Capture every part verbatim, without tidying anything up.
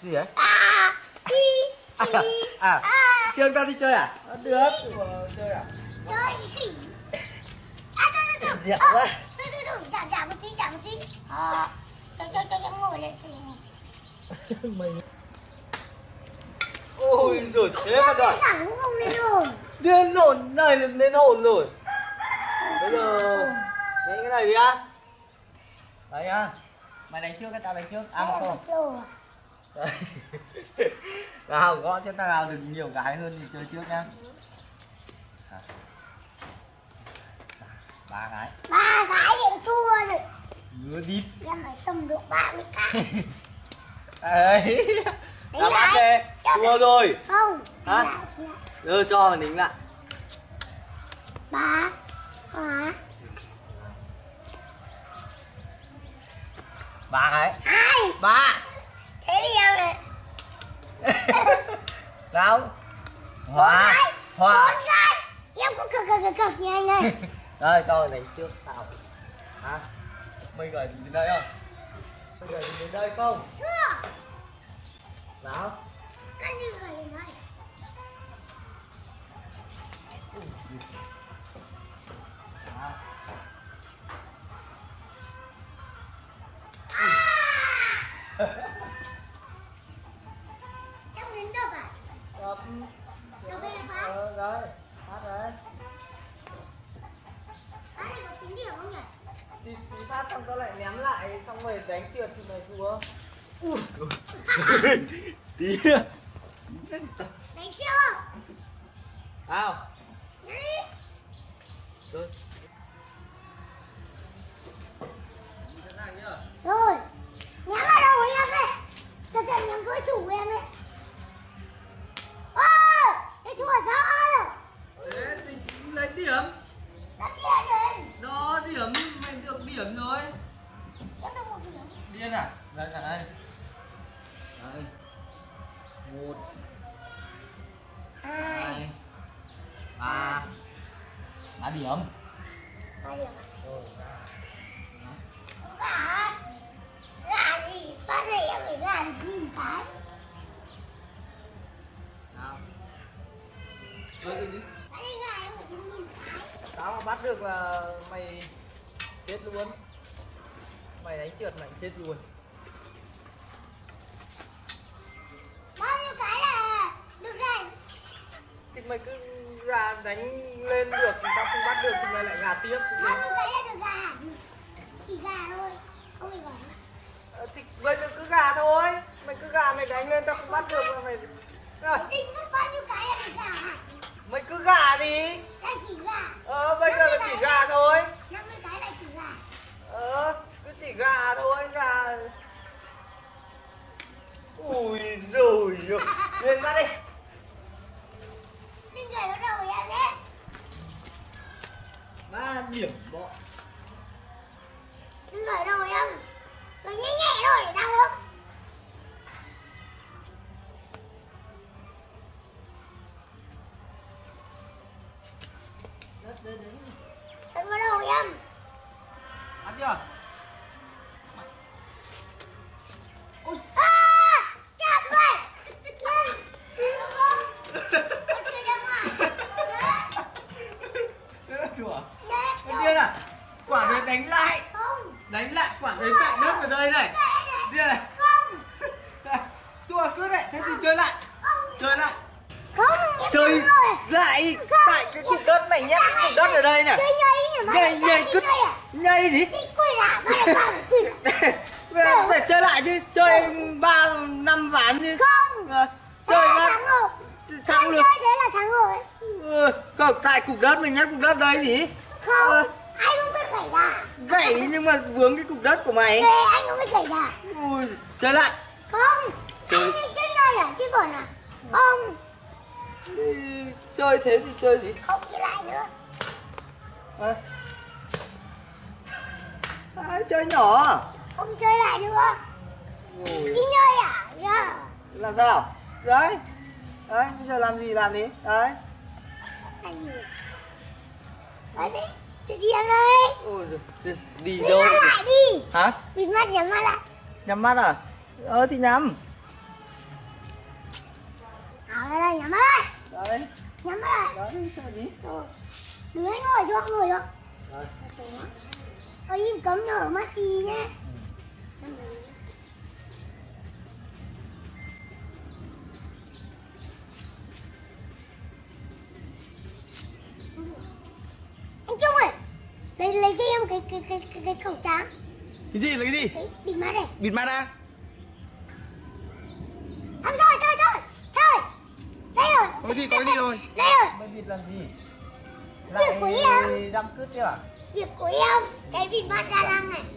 Gì đấy? À, đi, đi. À, à. Kêu ta đi chơi à? Được. Chơi à? Chơi gì? À, từ từ từ. Dẹp Ờ, quá. từ từ từ, giảm giảm một tí, giảm một tí. À, cho cho cho em ngồi lên. Mày. Ôi rồi thế mà đòi. Thẳng cũng không lên hồn. Điên hồn này là lên hồn rồi. Bây giờ đánh cái này đi á. Đấy nhá. Mày đánh trước cái tao đánh trước. À mà không. Đấy. Nào gõ cho tao nào được nhiều cái hơn thì chơi trước nhá. Ba cái. Ba cái điện chua rồi. Ngứa đít. Em phải tầm được ba mươi cái. Đấy. Nào bắt đi. Chua rồi. Không. Hả? Ừ cho mày tính lại. Ba. Hả? Ba cái. Hai. Ba. Thế đi em này. Sao? Hòa. Hòa. Bốn cái. Em cũng cực cực cực cực như anh ơi. Đây cho mày đánh trước tao. Hả? Mày gửi đến đây không? Mày gửi đến đây không? Chưa. Sao? Con đi gửi đến đây. Xong đến đập à? Đập. Đập đây là phát. Ờ, đấy. Phát đấy. Phát này có tính điểm không nhỉ? Thì tí phát xong tao lại ném lại xong rồi đánh trượt thì mày thua. Ui tí nữa. Đánh chưa? Nào. Đánh đi. Rồi. Rồi. Ném vào đầu của em đây. Thật sự ném với chủ của em đấy. Ơ! Cái chùa sao rồi? Thế thì lấy điểm. Đã tiền rồi. Đó điểm mày được điểm rồi. Em được một điểm. Điên à? Đây là đây. Đây. Một. Hai. Hai. Ba. Ba điểm. Ba điểm. Rồi. Gà. Gà gì? Phát này em phải gà được nghìn cái. Nào. Chơi đi. Phát này gà em phải được nghìn cái. Tao mà bắt được là mày chết luôn. Mày đánh trượt mày chết luôn. Bao nhiêu cái là được gà? Thì mày cứ gà đánh lên được thì tao không bắt được thì mày lại gà tiếp. Bao nhiêu cái là được gà? Chỉ gà thôi. Không phải gọi. Ờ, thì bây giờ cứ gà thôi. Mày cứ gà mày đánh lên tao không bắt được là mày. À, Định mức bao nhiêu cái là được gà hả? mày cứ gà đi. Là chỉ gà. Ờ bây giờ là chỉ gà thôi. năm mươi cái là chỉ gà. Ờ cứ chỉ gà thôi gà. Ui rồi lên bắt đi. Linh gửi vào đầu em nhé. Ba điểm bỏ. Linh gửi đầu em. Rồi nhẹ nhẹ thôi để đau không? Gửi vào đầu em. Ăn chưa? Ui. À, chặt vậy. Lên. Được không? Con chơi ra ngoài. Chết. Thế là chùa. Chết Con điên à? Quả đấy đánh lại. không? Đánh lại quả đấy cạnh đất ở đây này. Điên này. Không. Chùa cứ đấy. Thế thì chơi lại. Không. Chơi lại. Không. Em Chơi thắng rồi. lại. Tại cái cục đất mày nhét cái cục đất ở đây này. Chơi nhảy nhỉ? Nhảy nhảy cứ nhảy đi. Đi quỳ lại. Ba là sao? Quỳ lại. Để chơi lại chứ. Chơi ba năm ván chứ. Không. À, Thế chơi là mà. thắng rồi. Thắng Em được. chơi thế là thắng rồi. Ừ, không, tại cục đất mình nhét cục đất đây nhỉ? Không. Ờ. Anh không biết gãy gà. Gãy nhưng mà vướng cái cục đất của mày. Thế anh không biết gãy gà. Ui, chơi lại. Không. Chơi. Anh chơi chơi này à? Chứ còn à? Không. Thì chơi thế thì chơi gì? Không chơi lại nữa. À. À, chơi nhỏ à? Không chơi lại nữa. Ui, Đi chơi à? Yeah. làm sao? Đấy. Đấy, bây giờ làm gì làm đi. Đấy. Anh gì? Đấy đi. Đi đi em đây. Ôi giời, đi Bịt đâu? mắt lại đi. Hả? Bịt mắt nhắm mắt lại. Nhắm mắt à? Ờ thì nhắm. Ở đây, đây, nhắm mắt lại. Đấy. Nhắm mắt lại. Đấy, sao gì? Rồi. Đứa ấy ngồi xuống, ngồi xuống. Rồi. Ôi, im cấm nở mắt đi nhé. Anh Trung ơi, lấy lấy cho em cái cái cái cái, cái khẩu trang. Cái gì là cái gì? Cái bịt mắt này. Bịt mắt à? Anh thôi, thôi, thôi, thôi. Đây rồi. Có gì, có gì rồi? Đây rồi. Mày bịt làm gì? Việc của em. Đâm cứt chứ à? Việc của em, cái bịt mắt ra răng này.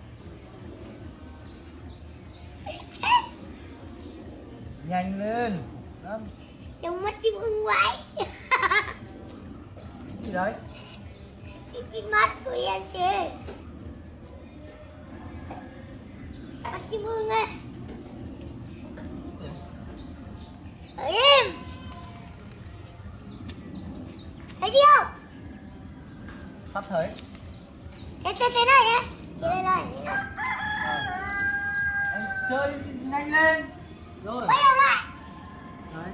Nhanh lên. Đâm. Trong mắt chim ưng quái. Cái gì đấy? Cái bịt mắt của em chứ. Mắt chim ưng ấy. Ở im. Thấy chưa không? Sắp thấy. Thế thế thế này nhé. Thế này này. Thế này. Anh chơi nhanh lên. Rồi. Quay đầu lại. Đấy.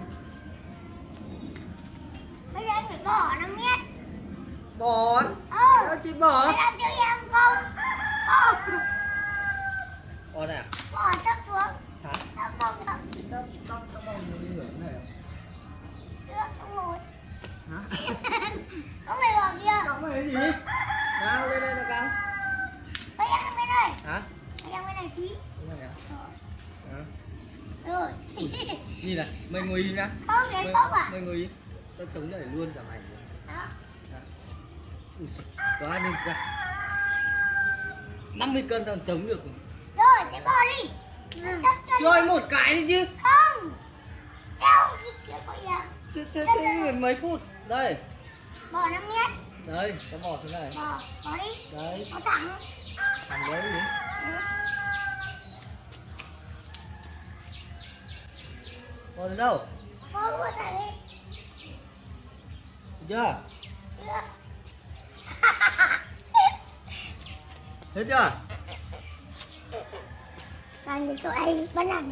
Bây giờ anh phải bỏ năm mét. Bỏ. Ờ. Sao chị bỏ? Mày làm cho em không? Ờ. Bỏ này à? Bỏ thấp xuống. Hả? Thấp không thấp. Tao tao tao bao nhiêu nửa này à? Được, không ngồi. Hả? Có mày bỏ kia. Cậu mày cái gì? Nào lên đây là cậu. Bây giờ bên này. Hả? Bây giờ bên này tí. Cái này à? Hả? Rồi. Nhìn này, mày ngồi im nhá. Không, Mày, đến bốc à? mày ngồi im. Tao chống đẩy luôn cả mày. Đó. Ui giời, có an ninh ra. năm mươi cân tao chống được. Rồi, thế bỏ đi. Ừ. Chơi một cái đi chứ. Không. Đâu, cái kia có gì à? Thế, thế, thế mấy phút. Đây. Bỏ năm mét. Đây, tao bỏ thế này. Bỏ, bỏ đi. Đấy, Bỏ thẳng. thằng đấy đi. Ừ. Bỏ đến đâu? Bỏ luôn này đi. Được chưa? Chưa. Hết chưa? Làm cho anh bắt làm.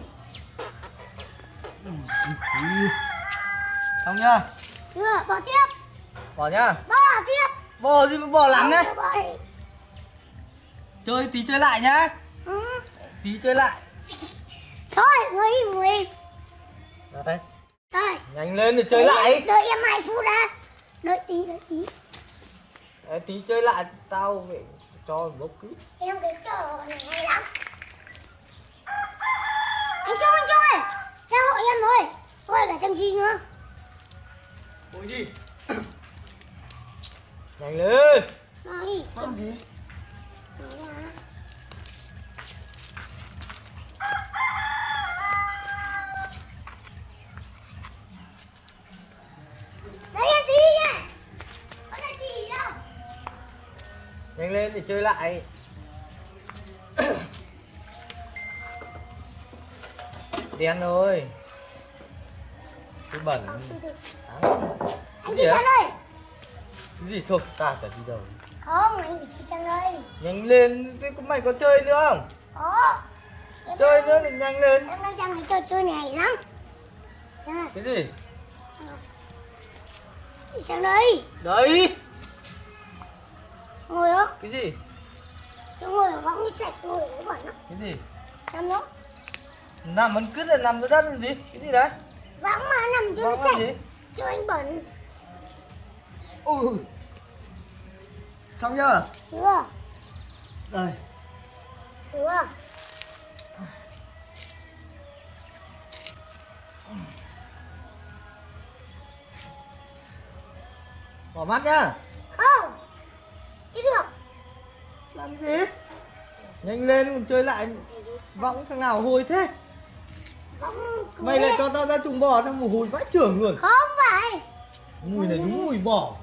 Xong chưa? Chưa, bỏ tiếp. Bỏ nhá. Bỏ tiếp. Bỏ gì mà bỏ lắm đấy. Bỏ đi. Chơi tí chơi lại nhá. Ừ. Tí chơi lại. Thôi, ngồi im, ngồi im. Ra đây. Thôi. Nhanh lên để chơi Đợi lại. Em, đợi em hai phút đã. Đợi tí, đợi tí. Đấy, tí chơi lại tao phải cho bốc cứ. Em cái trò này hay lắm. Anh Trung, anh Trung ơi. Theo hộ em thôi. Thôi cả thằng gì nữa. Ủa gì? Nhanh lên. Này. Làm gì? Nói ra. Đấy em tí nha. Có là gì đâu. Nhanh lên để chơi lại. Đen rồi. Cái bẩn. Không, từ từ. À, Anh gì đi á? sang đây. Cái gì thôi, ta chả đi đâu. Không, anh phải đi sang đây. Nhanh lên, thế mày có chơi nữa không? Có. Em Chơi đang- nữa thì nhanh lên. Em đang sang cái trò chơi này hay lắm. Sang này. Cái gì? Đi sang đây. Đấy. Ngồi đó. Cái gì? Chứ ngồi ở võng sạch, ngồi ở bẩn lắm. Cái gì? Nằm đó. Nằm vẫn cứ là nằm dưới đất làm gì? Cái gì đấy? Võng mà nằm chứ Võng nó làm sạch. gì? Chứ anh bẩn. Ui. Xong chưa? Chưa. Đây. Chưa. Bỏ mắt nhá. Không. Chứ được. Làm gì? Nhanh lên còn chơi lại. Võng thằng nào hôi thế? Võng. Mày lại cho tao ra trùng bò tao mùi hôi vãi chưởng luôn. Không phải. Mùi này đúng mùi bò.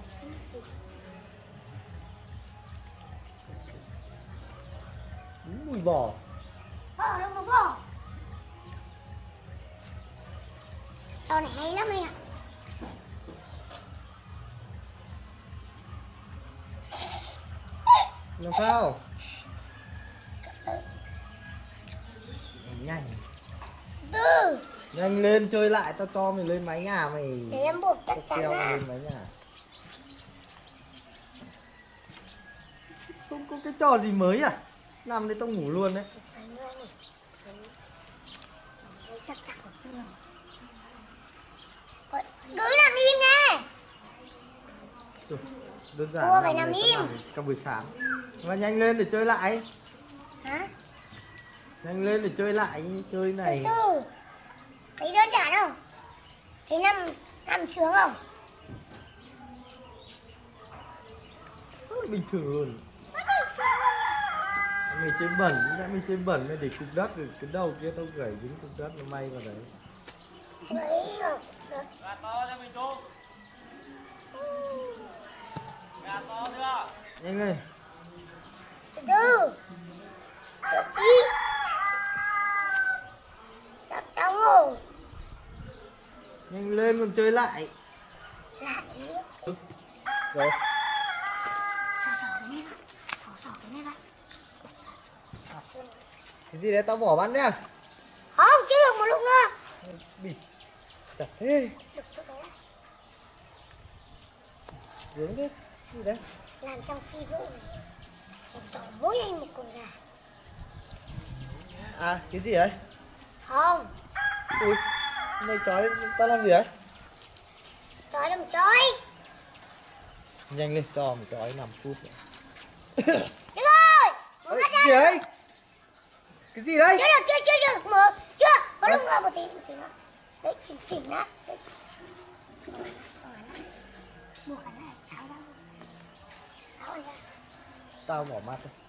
Đúng mùi bò. Bò đâu có bò. Trò này hay lắm anh ạ. Làm sao? Nhanh. Từ. Nhanh lên chơi lại, tao cho mày lên mái nhà mày. Để em buộc chắc Tao chắn treo mày là lên mái nhà. Không có cái trò gì mới à? Làm đấy tao ngủ luôn đấy. Anh ơi này, dây chắc chắn của mình. Cứ nằm im nè. Rồi, đơn giản Ủa, làm phải này nằm tao im. làm cả buổi sáng. Mà nhanh lên để chơi lại. Hả? Nhanh lên để chơi lại, chơi Từ này. từ. Thấy đơn giản không? Thấy nằm nằm sướng không? Bình thường luôn. Mày chơi bẩn, đã mày chơi bẩn này để cục đất rồi cái đầu kia tao gãy dính cục đất nó may vào đấy. Đấy không? Được. Gà to cho mình chú. Gà to chưa? Nhanh lên. Từ từ. Được tí. Sắp xong rồi. Nhanh lên còn chơi lại. Lại. Rồi. Sờ sờ cái này vào. Sờ sờ cái này vào. Cái gì đấy tao bỏ bắn nhá. Không, chưa được một lúc nữa. Bịt. Chặt thế. Được chỗ đấy. Dướng thế. Gì đấy? Làm xong phi vụ này. Em cho mỗi anh một con gà. À, cái gì đấy? Không. Ui, mày chói tao làm gì đấy? Chói đừng chói. Nhanh lên, cho mày chói năm phút nữa. Được rồi. Mở Ê, mắt cái gì ra. đấy? Cái gì đấy? Chưa được, chưa, chưa được. Mở. Chưa. Có lúc nữa một tí, một tí nữa. Đấy, chỉnh chỉnh đã. Đấy. Buộc cái này, tháo ra. Tháo ra. Tao bỏ mắt đây.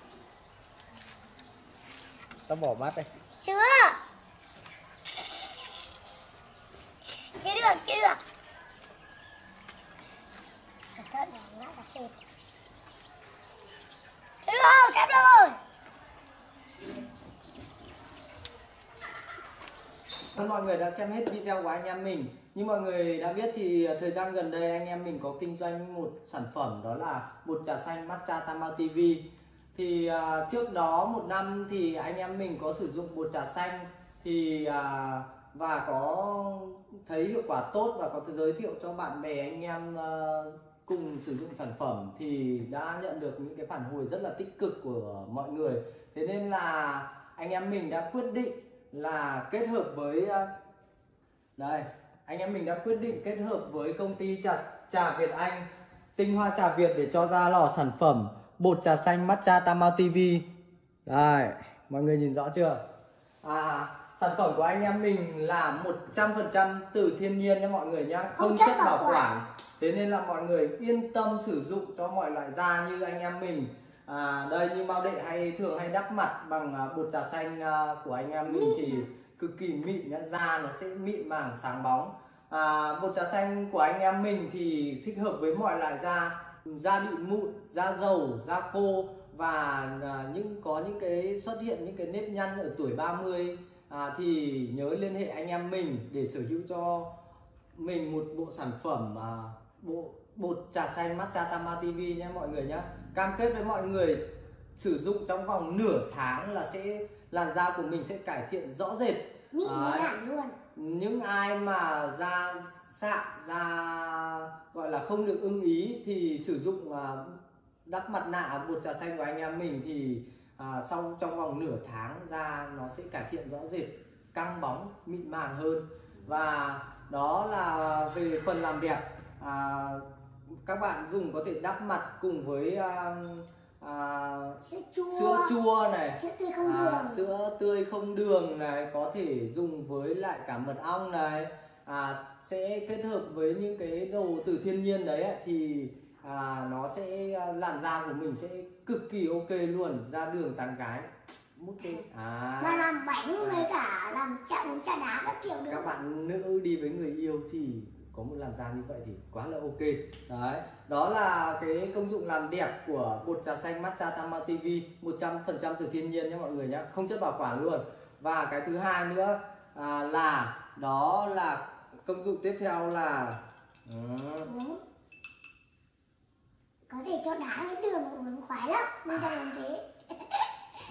Tao bỏ mắt đây. Chưa. Chưa được, chưa được. Cẩn thận là ngã gặp tệp. Chưa được không? Sắp được rồi. Cảm ơn mọi người đã xem hết video của anh em mình. Như mọi người đã biết thì thời gian gần đây anh em mình có kinh doanh một sản phẩm, đó là bột trà xanh Matcha Tamao ti vi. Thì uh, trước đó một năm thì anh em mình có sử dụng bột trà xanh thì uh, và có thấy hiệu quả tốt và có giới thiệu cho bạn bè anh em uh, cùng sử dụng sản phẩm thì đã nhận được những cái phản hồi rất là tích cực của mọi người. Thế nên là anh em mình đã quyết định là kết hợp với uh, đây anh em mình đã quyết định kết hợp với công ty trà trà Việt Anh, tinh hoa trà Việt để cho ra lò sản phẩm bột trà xanh Matcha Tamao ti vi. Đây, mọi người nhìn rõ chưa? À, sản phẩm của anh em mình là một trăm phần trăm từ thiên nhiên nha mọi người nhá, không, không chất bảo quản. Thế nên là mọi người yên tâm sử dụng cho mọi loại da như anh em mình. À, đây như Mao Đệ hay thường hay đắp mặt bằng bột trà xanh của anh em mình thì cực kỳ mịn nhá, da nó sẽ mịn màng sáng bóng. À, bột trà xanh của anh em mình thì thích hợp với mọi loại da, da bị mụn, da dầu, da khô và à, những có những cái xuất hiện những cái nếp nhăn ở tuổi ba mươi à, thì nhớ liên hệ anh em mình để sở hữu cho mình một bộ sản phẩm à, bộ bột trà xanh Matcha Tamao ti vi nhé mọi người nhé. Cam kết với mọi người sử dụng trong vòng nửa tháng là sẽ làn da của mình sẽ cải thiện rõ rệt. Mịn à, hẳn luôn. Những ai mà da sạm, da gọi là không được ưng ý thì sử dụng à, đắp mặt nạ bột trà xanh của anh em mình thì à, sau trong vòng nửa tháng da nó sẽ cải thiện rõ rệt, căng bóng, mịn màng hơn. Và đó là về phần làm đẹp. À, các bạn dùng có thể đắp mặt cùng với à, à, Sữa chua. sữa chua này, Sữa tươi không à, đường. sữa tươi không đường này, có thể dùng với lại cả mật ong này, à, sẽ kết hợp với những cái đồ từ thiên nhiên đấy ấy, thì à, nó sẽ làn da của mình sẽ cực kỳ ok luôn, ra đường tán gái mút tê. À, Mà làm bánh với cả làm chạm bánh trà đá các kiểu được. các bạn nữ đi với người yêu thì có một làn da như vậy thì quá là ok. Đấy, đó là cái công dụng làm đẹp của bột trà xanh Matcha Tamao ti vi, một trăm phần trăm từ thiên nhiên nhé mọi người nhé, không chất bảo quản luôn. Và cái thứ hai nữa à, là đó là công dụng tiếp theo là ừ. Uống. Có thể cho đá với đường uống khoái lắm, nên ta làm thế.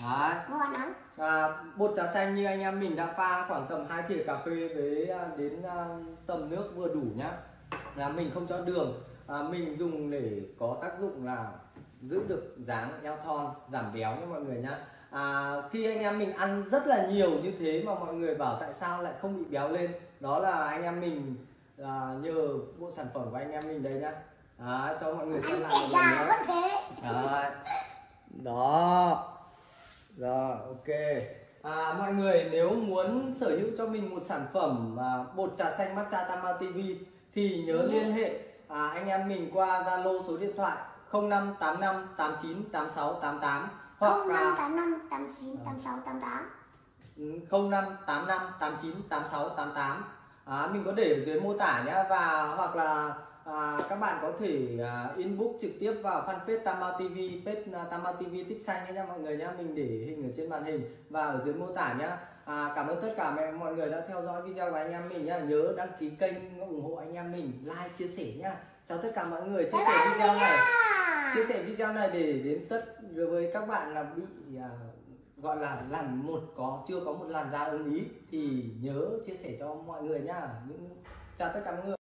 Đấy. Ngon lắm. À, bột trà xanh như anh em mình đã pha khoảng tầm hai thìa cà phê với à, đến à, tầm nước vừa đủ nhá. Là mình không cho đường, à, mình dùng để có tác dụng là giữ được dáng eo thon, giảm béo nha mọi người nhá. À, khi anh em mình ăn rất là nhiều như thế mà mọi người bảo tại sao lại không bị béo lên, đó là anh em mình à, nhờ bộ sản phẩm của anh em mình đây nhá. Đó, cho mọi người xem Ăn lại chè một lần gà nữa. vẫn thế. Đấy. Đó. Rồi, ok. À, mọi người nếu muốn sở hữu cho mình một sản phẩm à, bột trà xanh matcha Tama ti vi thì nhớ liên hệ à, anh em mình qua Zalo số điện thoại không năm tám năm tám chín tám sáu tám tám hoặc không năm là tám năm tám chín tám sáu tám tám. không năm tám năm tám chín tám sáu tám tám. À, mình có để ở dưới mô tả nhé, và hoặc là à, các bạn có thể à, inbox trực tiếp vào fanpage Tama ti vi, page uh, Tama ti vi tích xanh nha mọi người nhé. Mình để hình ở trên màn hình và ở dưới mô tả nhé. À, cảm ơn tất cả mẹ mọi người đã theo dõi video của anh em mình nhá. Nhớ đăng ký kênh ủng hộ anh em mình, like chia sẻ nhá. Chào tất cả mọi người, chia Bye sẻ bye video mọi người này nha. chia sẻ video này để đến tất với các bạn là bị à, gọi là lần một có chưa có một làn da ưng ý thì nhớ chia sẻ cho mọi người nhá. Những chào tất cả mọi người.